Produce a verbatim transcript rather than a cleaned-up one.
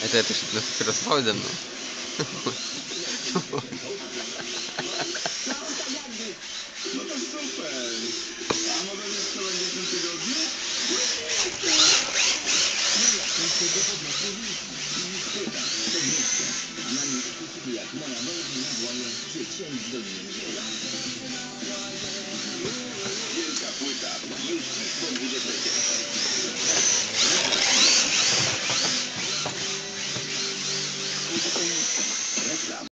A to ja też filozofały ze mną. No to super! A może nie strzelać w tym tygodniu? Tego podnoszą i spływa to miejsce. Na miejscu jak moja rodzina wołają dziecię z Doliny Niedźwiedzia.